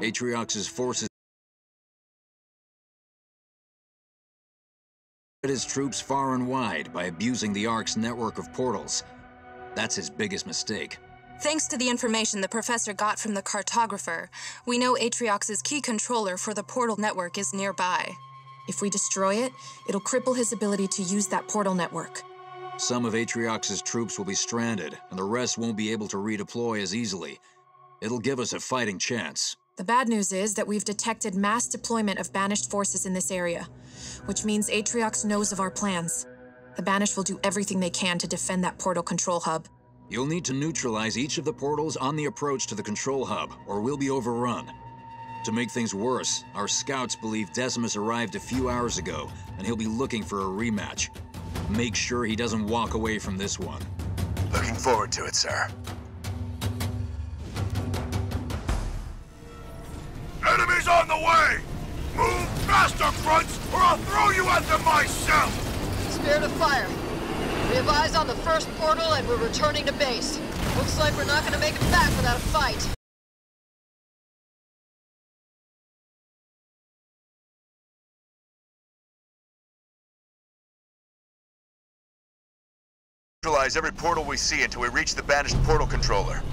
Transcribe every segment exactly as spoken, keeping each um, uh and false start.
Atriox's forces spread his troops far and wide by abusing the Ark's network of portals. That's his biggest mistake. Thanks to the information the professor got from the cartographer, we know Atriox's key controller for the portal network is nearby. If we destroy it, it'll cripple his ability to use that portal network. Some of Atriox's troops will be stranded, and the rest won't be able to redeploy as easily. It'll give us a fighting chance. The bad news is that we've detected mass deployment of Banished forces in this area, which means Atriox knows of our plans. The Banished will do everything they can to defend that portal control hub. You'll need to neutralize each of the portals on the approach to the control hub, or we'll be overrun. To make things worse, our scouts believe Decimus arrived a few hours ago, and he'll be looking for a rematch. Make sure he doesn't walk away from this one. Looking forward to it, sir. Enemies on the way! Move faster, Grunts, or I'll throw you at them myself! Spirit of fire. We have eyes on the first portal and we're returning to base. Looks like we're not gonna make it back without a fight. Neutralize every portal we see until we reach the Banished portal controller.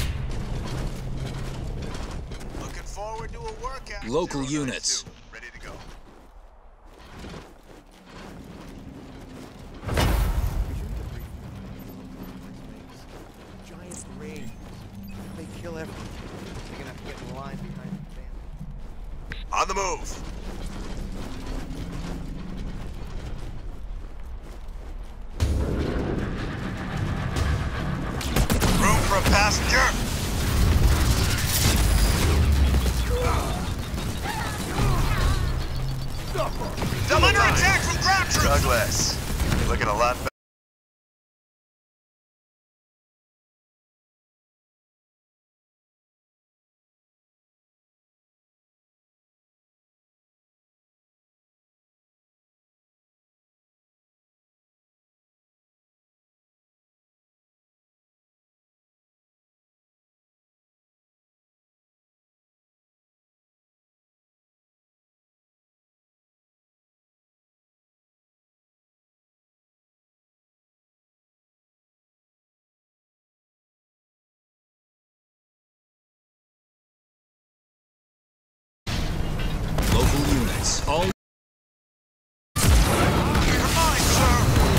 Looking forward to a workout. Local units. Ready to go. Giant rain. They kill everything. They're gonna have to get in line behind the van. On the move. Room for a passenger. I'm under attack from ground troops. Douglas, you're looking a lot better. Local units. All You're mine, sir.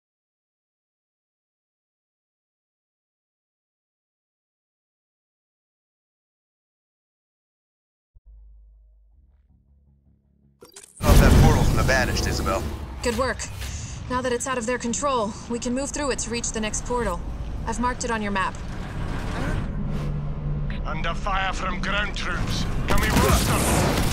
Off that portal from the Banished, Isabel. Good work. Now that it's out of their control, we can move through it to reach the next portal. I've marked it on your map. Under fire from ground troops. Can we roast them?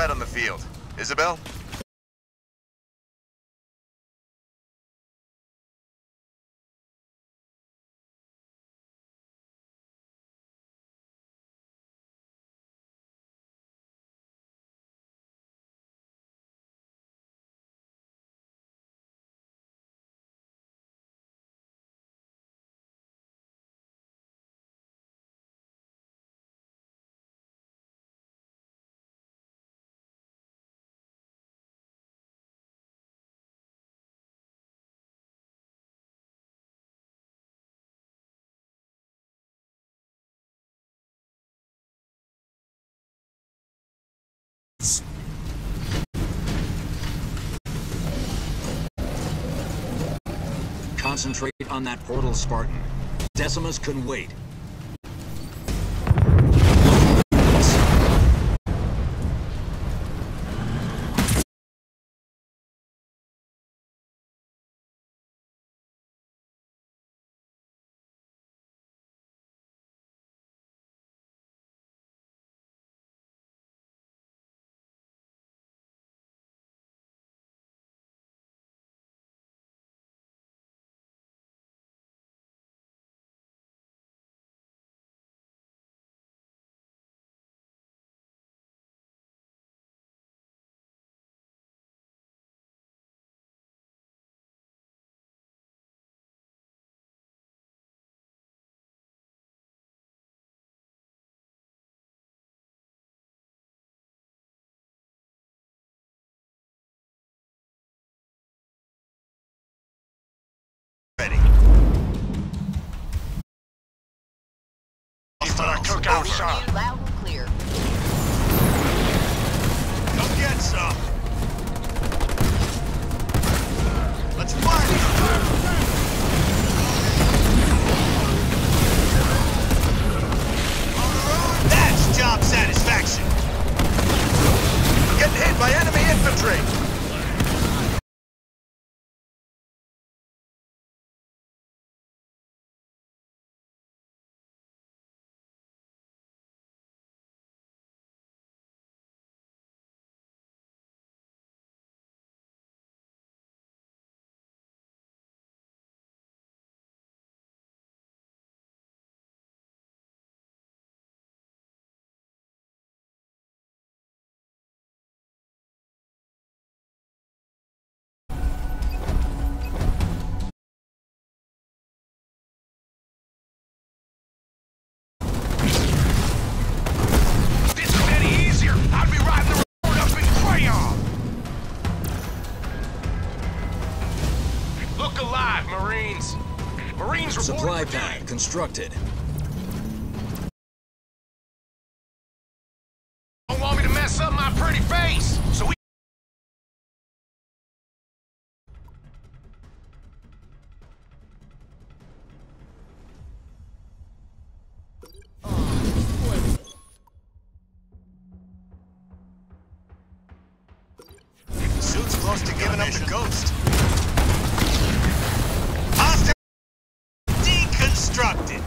threat on the field. Isabel? Concentrate on that portal, Spartan. Decimus can wait. Ready. But I took out shot. Loud and clear. Come get some. Let's fire. That's job satisfaction. We're getting hit by enemy infantry. Marines! Marines reporting Supply for pad duty. constructed. Don't want me to mess up my pretty face, so we... Suit's close to giving up the ghost. Hostile deconstructed.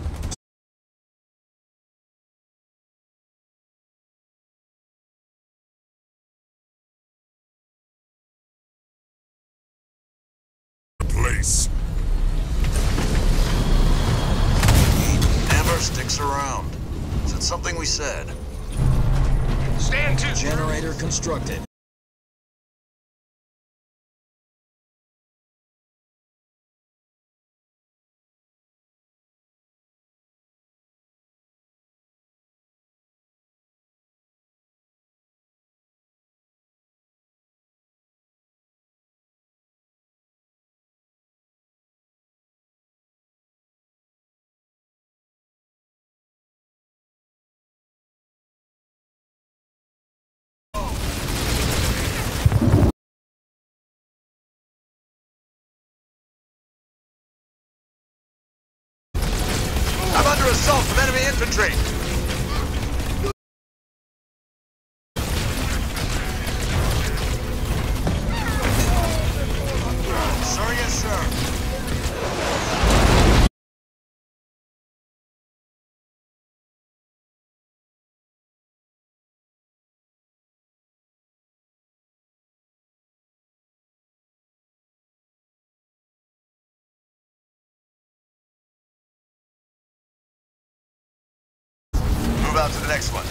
Place. He never sticks around. Is it something we said? Stand to. Generator constructed. I'm under assault from enemy infantry. Sir, yes, sir. out to the next one.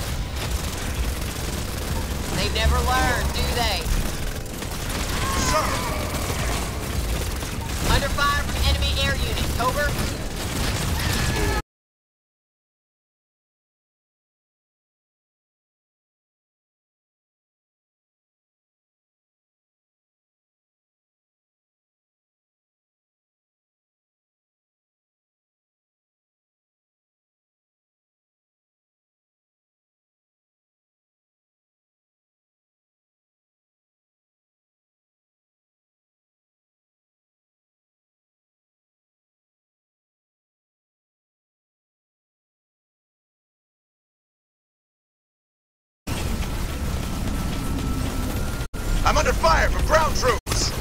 They never learn, do they? Sir! Under fire from enemy air units. Over. I'm under fire from ground troops!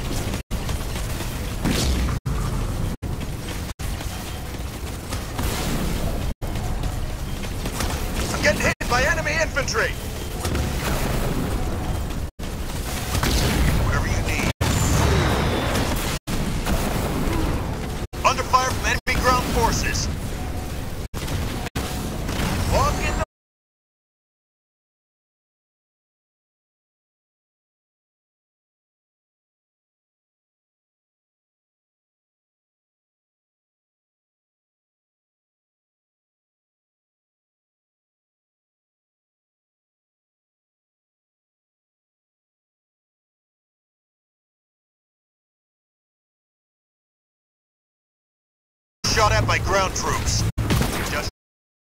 I'm getting hit by enemy infantry! Whatever you need. Under fire from enemy ground forces. Walk in the... Shot at by ground troops. Just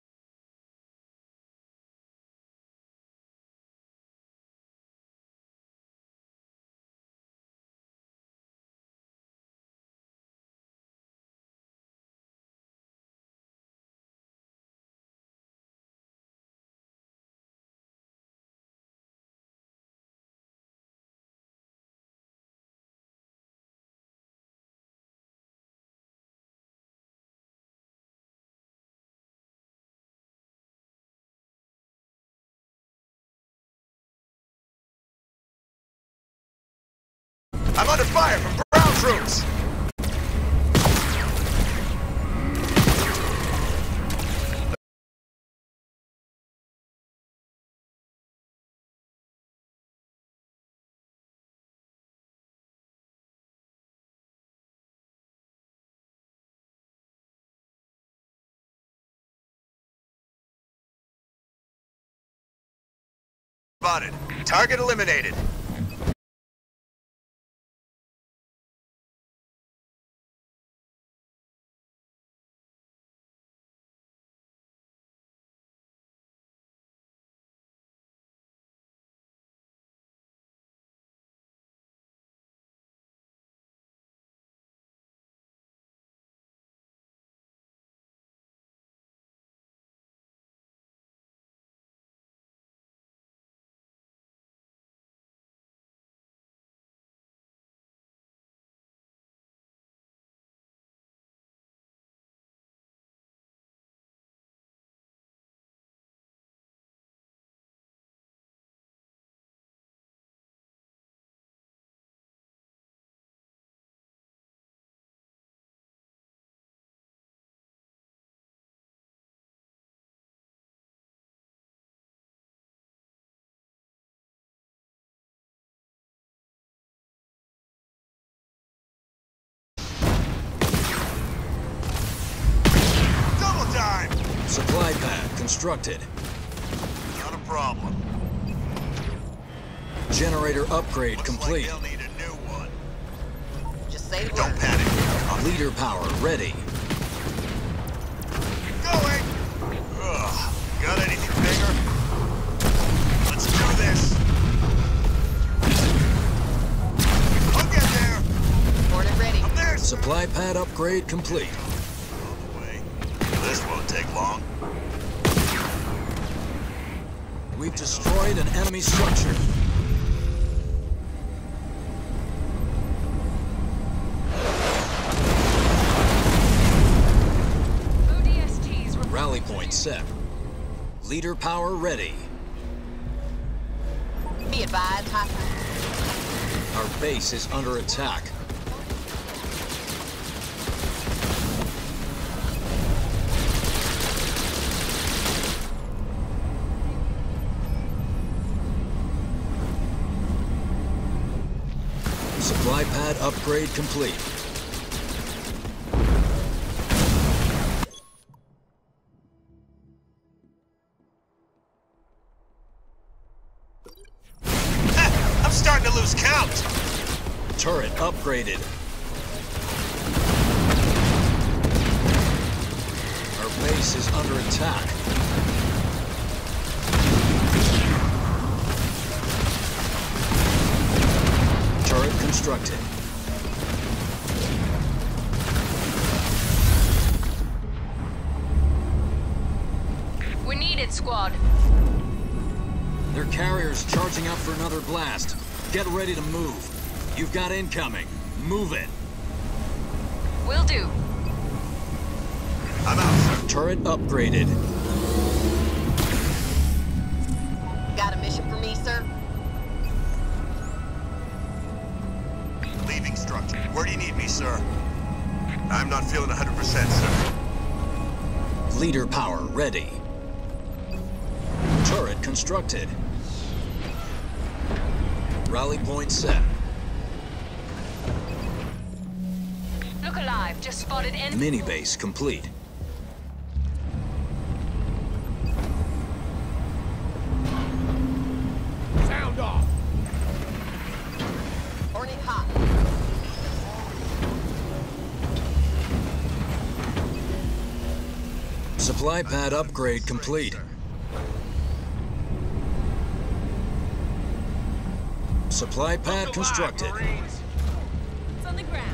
I'm under fire from ground troops! Spotted. Target eliminated. Supply pad constructed. Not a problem. Generator upgrade Looks complete. like they'll need a new one. Just say the Don't word. panic. Leader power ready. Going! Ugh. Got anything bigger? Let's do this! I'll get there! Order ready. I'm there, sir! Supply pad upgrade complete. On the way. This won't take long. We've destroyed an enemy structure. Rally point set. Leader power ready. Be advised, hostile. Our base is under attack. Supply pad upgrade complete. I'm starting to lose count. Turret upgraded. Our base is under attack. Turret constructed. We need it, squad. Their carrier's charging up for another blast. Get ready to move. You've got incoming. Move it. Will do. I'm out, sir. Turret upgraded. Got a mission for me, sir? Leaving structure. Where do you need me, sir? I'm not feeling one hundred percent, sir. Leader power ready. Turret constructed. Rally point set. Look alive. Just spotted enemy. Mini base complete. Sound off! Burning hot. Supply pad upgrade complete. Supply pad constructed. It's on the ground.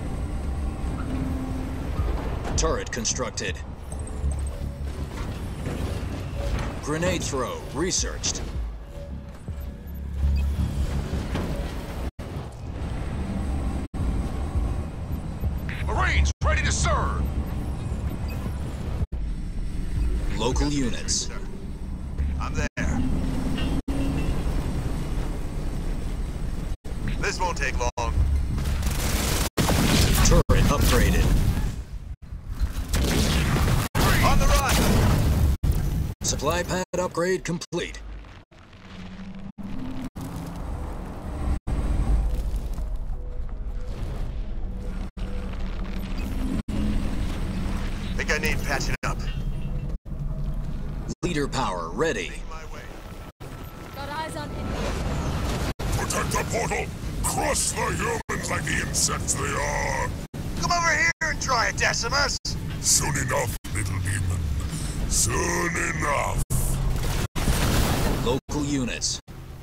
Turret constructed. Grenade throw researched. Marines, ready to serve! Local units. I'm there. This won't take long. Turret upgraded. On the run! Supply pad upgrade complete. Think I need patching up. Leader power ready. My way. Got eyes on enemy. Protect the portal! Crush the humans like the insects they are! Come over here and try it, Decimus! Soon enough, little demon. Soon enough. Local units.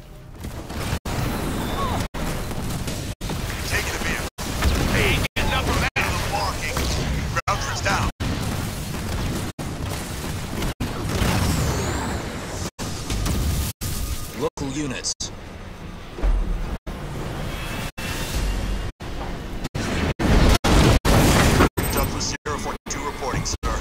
Taking a view. Hey, get enough of that! Walking. Groucher's down. Local units. Douglas zero four two reporting, sir.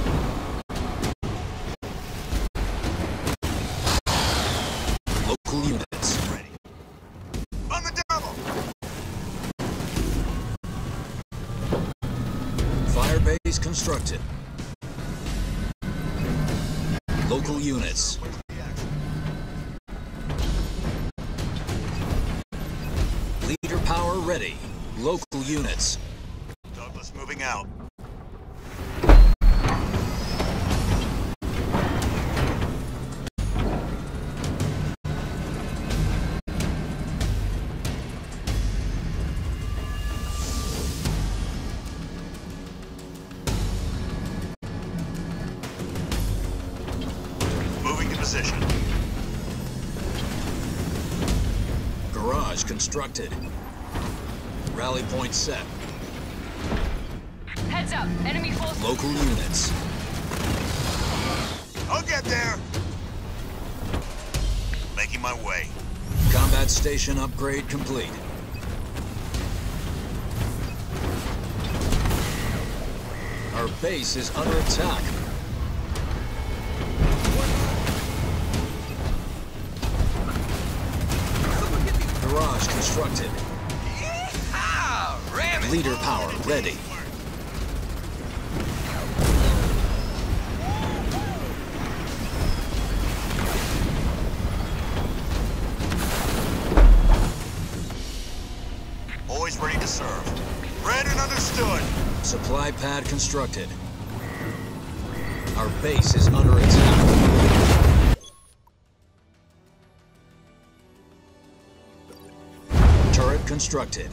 Local units. Ready. On the double! Fire base constructed. Local units. Leader power ready. Local units. Douglas moving out. Moving to position. Garage constructed. Rally point set. Heads up. Enemy force. Local units. I'll get there. Making my way. Combat station upgrade complete. Our base is under attack. Garage constructed. Leader power ready. Always ready to serve. Read and understood. Supply pad constructed. Our base is under attack. Turret constructed.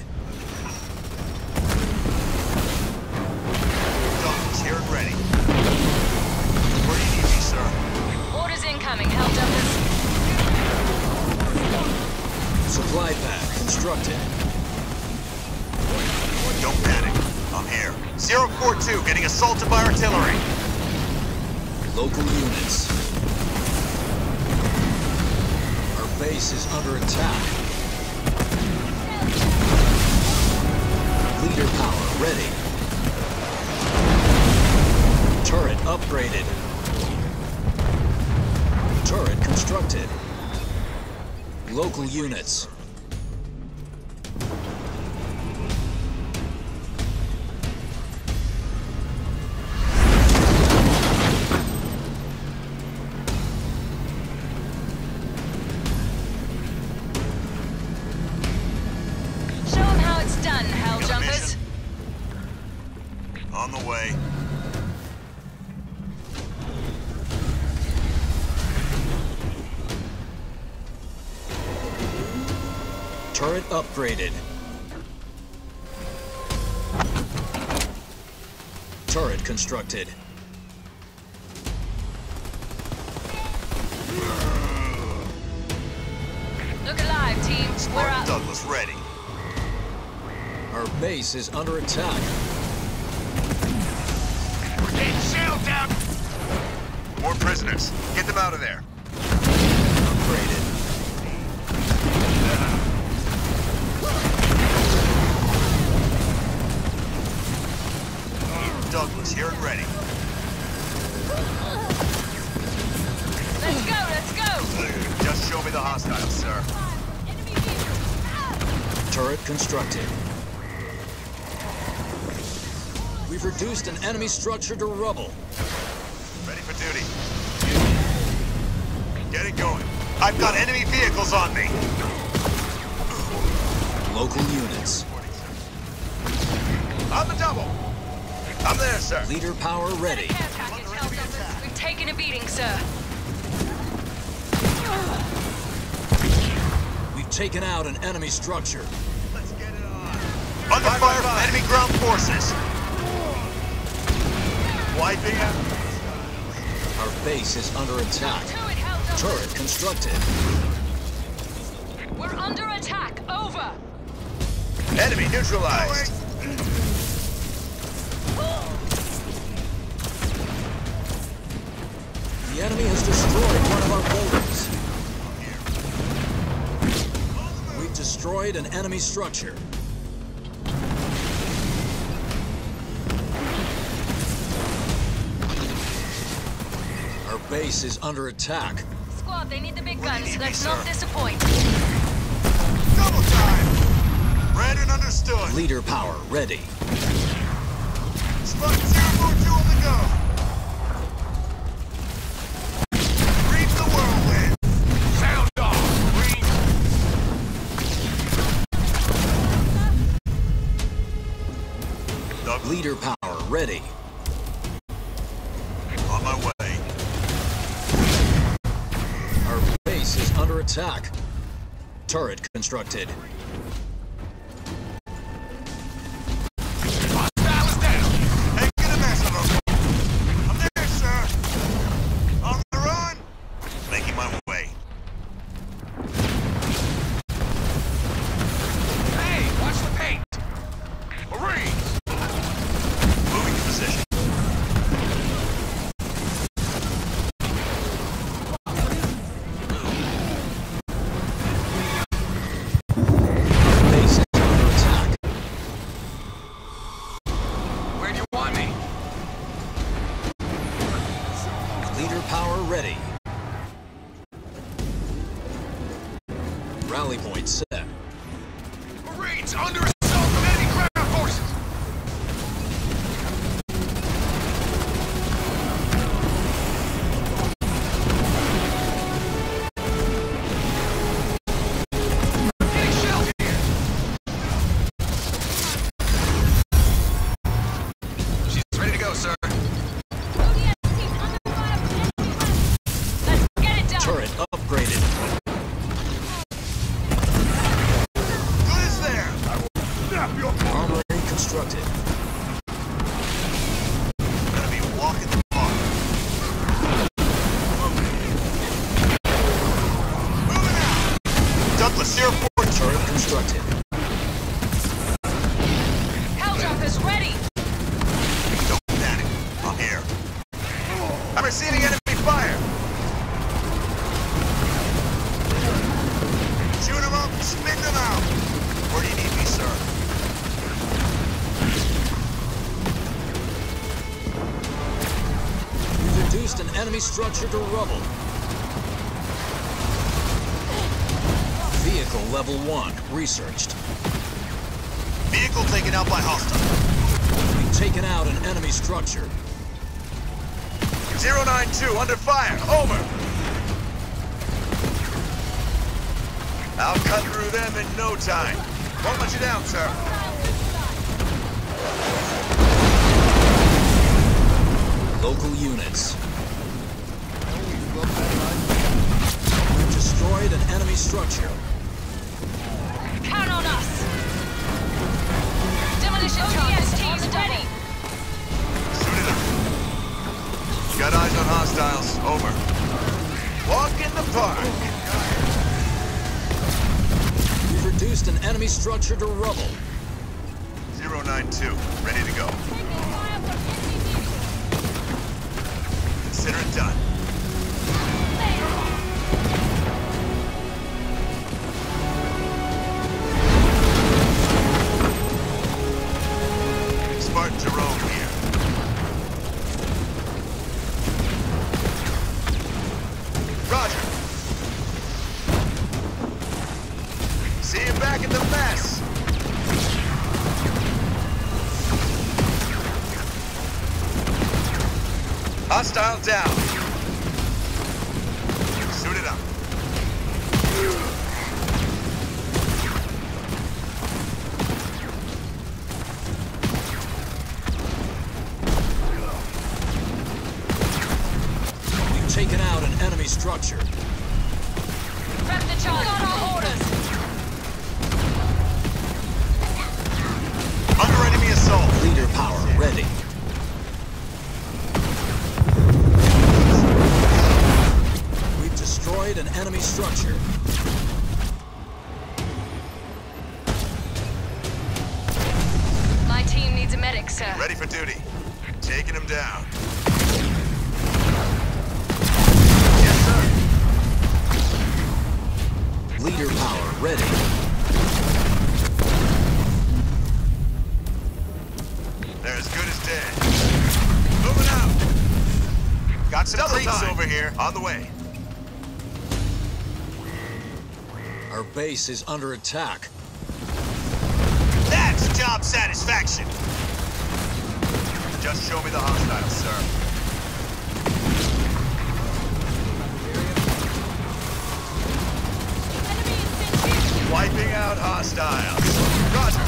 Dogs here and ready. Where do you need me, sir? Orders incoming, Hell Jumpers. Supply pad constructed. Don't panic. I'm here. zero four two getting assaulted by artillery. Local units. Our base is under attack. Leader power ready. Turret upgraded. Turret constructed. Local units. Show them how it's done, Hell Got a Jumpers. mission? On the way. Turret upgraded. Turret constructed. Look alive, team. We're Spartan up. Douglas ready. Our base is under attack. We're getting shelled down. More prisoners. Get them out of there. Upgraded. Douglas here and ready. Let's go, let's go. Just show me the hostiles, sir. Enemy vehicle. Turret constructed. We've reduced an enemy structure to rubble. Ready for duty. Get it going. I've got enemy vehicles on me. Local units. On the double. I'm there, sir. Leader power ready. Care package, Hell Jumpers. We've taken a beating, sir. We've taken out an enemy structure. Let's get it on. Under fire from enemy ground forces. Wiping out. Our base is under attack. To it, Hell Jumpers. Turret constructed. We're under attack. Over. Enemy neutralized. The enemy has destroyed one of our buildings. We've destroyed an enemy structure. Our base is under attack. Squad, they need the big Where do you guns. need me, Let's not sir? disappoint. Double time. Read and understood. Leader power ready. Spartan zero four two on the go. Reap the whirlwind. Sound off. Green. Doug, Leader power ready. on my way. Our base is under attack. Turret constructed. Hostile is down. Taking a mess of them. I'm there, sir. On the run. Making my way. Hey, watch the paint. Marines. Moving to position. Base is under attack. Where do you want me? Leader power ready. Rally point set. Marines under assault from enemy ground forces. Getting shelled here. enemy structure to rubble. Vehicle level one researched. Vehicle taken out by hostile. We've taken out an enemy structure. zero nine two, under fire. Over. I'll cut through them in no time. Won't let you down, sir. Local units. We've destroyed an enemy structure. Count on us! Demolition charges teams ready! Shoot it up. Got eyes on hostiles. Over. Walk in the park. We've reduced an enemy structure to rubble. zero nine two, ready to go. Consider it done. Spartan Jerome here. Roger. See you back at the mess. Hostile down. Suit it up. We've taken out an enemy structure. Prep the charge. Got our orders! Under enemy assault. Leader power ready. We've destroyed an enemy structure. My team needs a medic, sir. Ready for duty. Taking him down. Yes, sir. Leader power ready. They're as good as dead. Moving out. Got some creeps over here. On the way. Our base is under attack. That's job satisfaction. Just show me the hostiles, sir. Wiping out hostiles. Roger.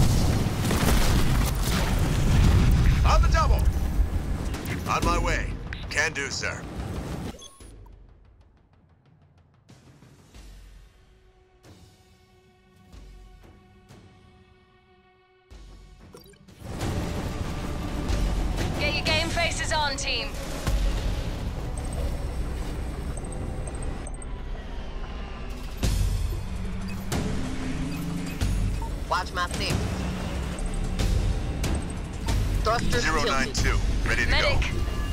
On the double. On my way. Can do, sir. Get your game faces on, team. Watch my six. Thrusters zero nine two, ready to Medic!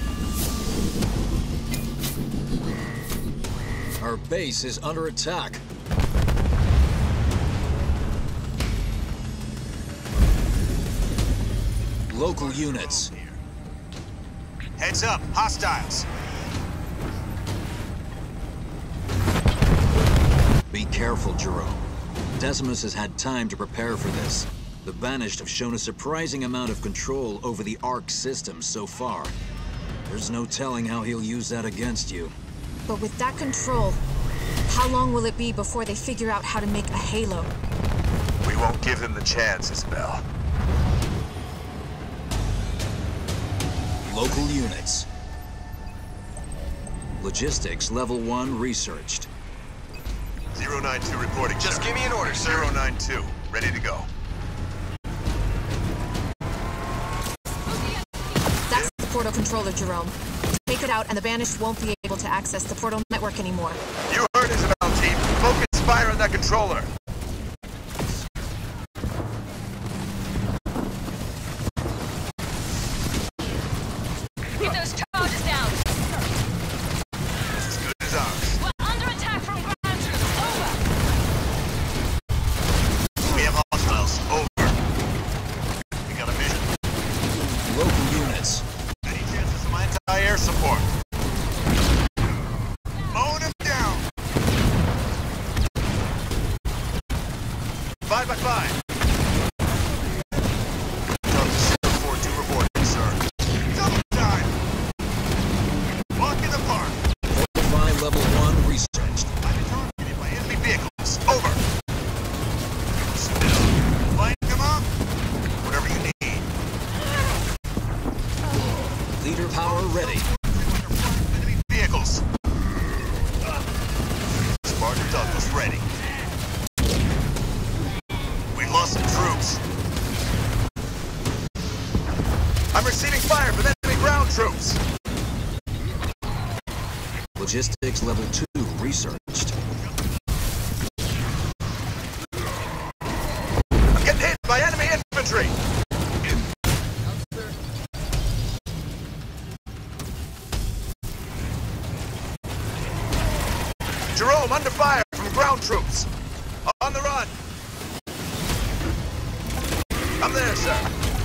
go. Our base is under attack. Local units. Heads up, hostiles. Be careful, Jerome. Decimus has had time to prepare for this. The Banished have shown a surprising amount of control over the Ark system so far. There's no telling how he'll use that against you. But with that control, how long will it be before they figure out how to make a Halo? We won't give them the chance, Isabel. Local units. Logistics level one researched. zero nine two reporting. Just sir. give me an order, sir. zero nine two, ready to go. That's the portal controller, Jerome. Take it out and the Banished won't be able to access the portal network anymore. You heard Isabel, team. Focus fire on that controller. Get those charges down! As good as ours. We're under attack from ground troops. Over! We have hostiles. Over. We got a vision. Local units. Any chance of some anti-air support? five. Delta zero four two reporting, sir. Double time! Walk in the park. Fortify level one researched. I've been targeted by enemy vehicles. Over. Still. Line, come on. Whatever you need. Leader power ready. Enemy vehicles. Spartan Douglas ready. We've lost some troops. I'm receiving fire from enemy ground troops. Logistics level two researched. I'm getting hit by enemy infantry. Jerome, under fire from ground troops. On the run. I'm there, sir.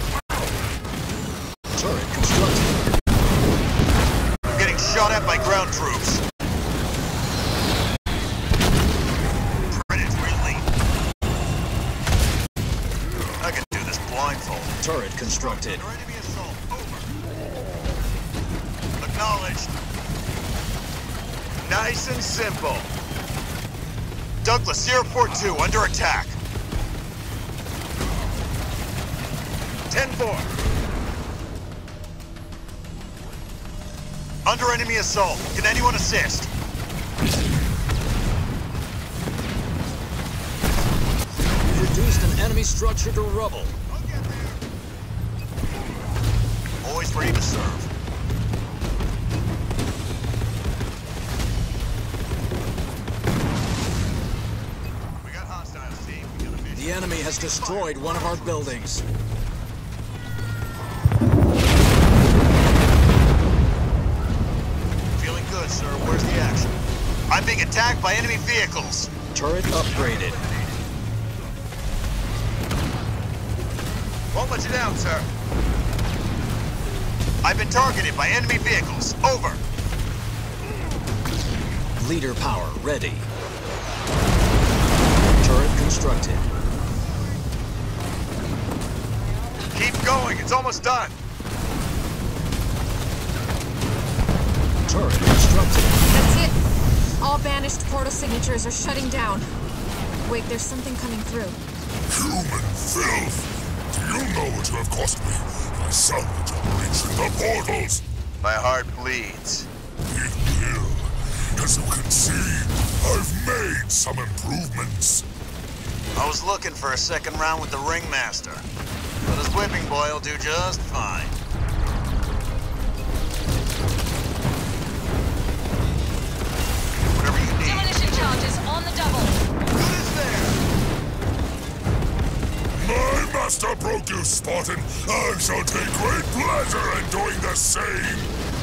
Turret constructed. I'm getting shot at by ground troops. Predator elite. I can do this blindfold. Turret constructed. Under enemy assault. Over. Acknowledged. Nice and simple. Douglas, zero four two, under attack. ten four. Under enemy assault. Can anyone assist? Reduced an enemy structure to rubble. I'll get there. Always ready to serve. We got hostiles, team. We got a mission. The enemy has destroyed one of our buildings. Feeling good, sir. Where's the action? I'm being attacked by enemy vehicles. Turret upgraded. Won't let you down, sir. I've been targeted by enemy vehicles. Over. Leader power ready. Turret constructed. Keep going. It's almost done. Turret constructed. That's it. All banished portal signatures are shutting down. Wait, there's something coming through. Human filth! Do you know what you have cost me? My son that breached the portals! My heart bleeds. It will. As you can see, I've made some improvements. I was looking for a second round with the Ringmaster, but his whipping boy will do just fine. Whatever you need. Demolition charges on the double. Good is there. My master broke you, Spartan. I shall take great pleasure in doing the same.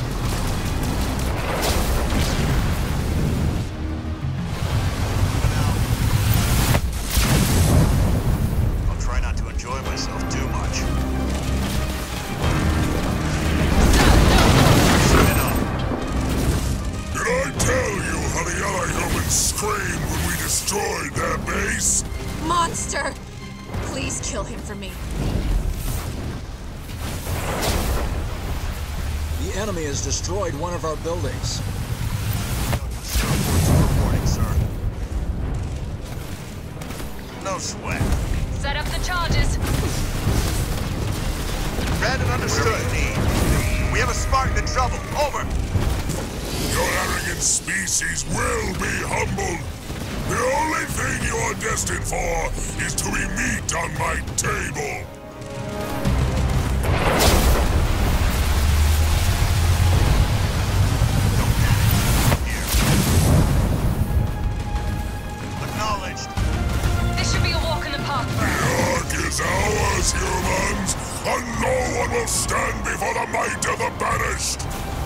I'll try not to enjoy myself too much. Set it up. Did I tell you how the other humans screamed when we destroyed their base? Monster! Please kill him for me. The enemy has destroyed one of our buildings. Reporting, sir. No sweat. Set up the charges. Read and understood. We have a Spartan in trouble. Over. Your arrogant species will be humbled. The only thing you are destined for is to be meat on my table. Acknowledged. This should be a walk in the park. The Ark is ours, humans, and no one will stand before the might of the banished.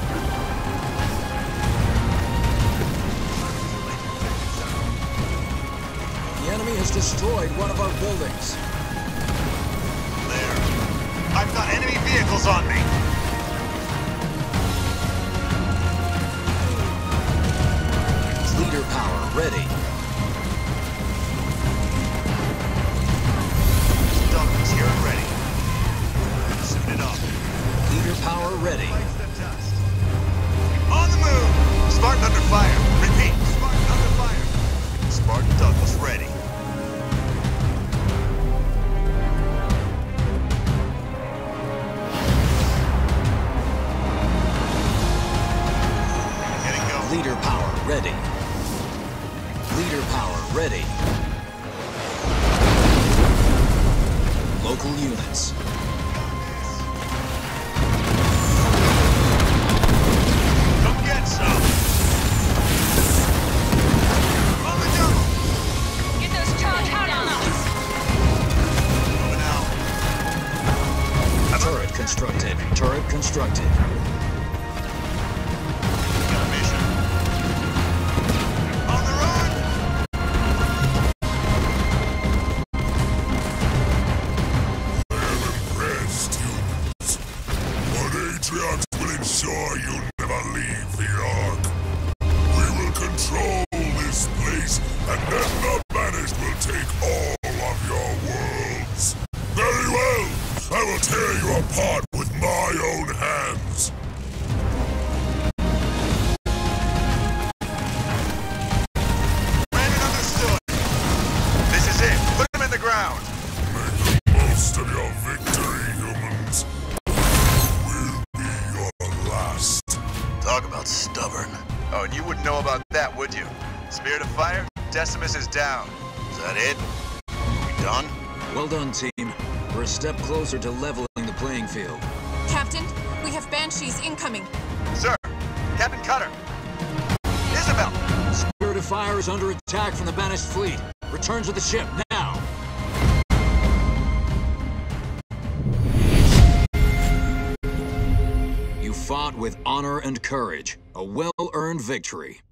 The enemy has destroyed one of our buildings. There. I've got enemy vehicles on me. Leader power ready. local units. Come get some! On the double! Get those charge out on us! Moving out. Turret constructed. Turret constructed. Got a mission. On the run! Impressed, humans. But Atriox will ensure you never leave the Ark. We will control this place, and then the Banished will take all of your worlds. Very well! I will tear you apart with my own hands. Raymond understood. This is it. Put him in the ground. Make the most of your victory, humans. Will be your last. Talk about stubborn. Oh, and you wouldn't know about that, would you? Spirit of Fire, Decimus is down. Is that it? We done? Well done, team. We're a step closer to leveling the playing field. Captain, we have Banshees incoming. Sir, Captain Cutter. Isabel! Spirit of Fire is under attack from the Banished fleet. Return to the ship, now! You fought with honor and courage. A well-earned victory.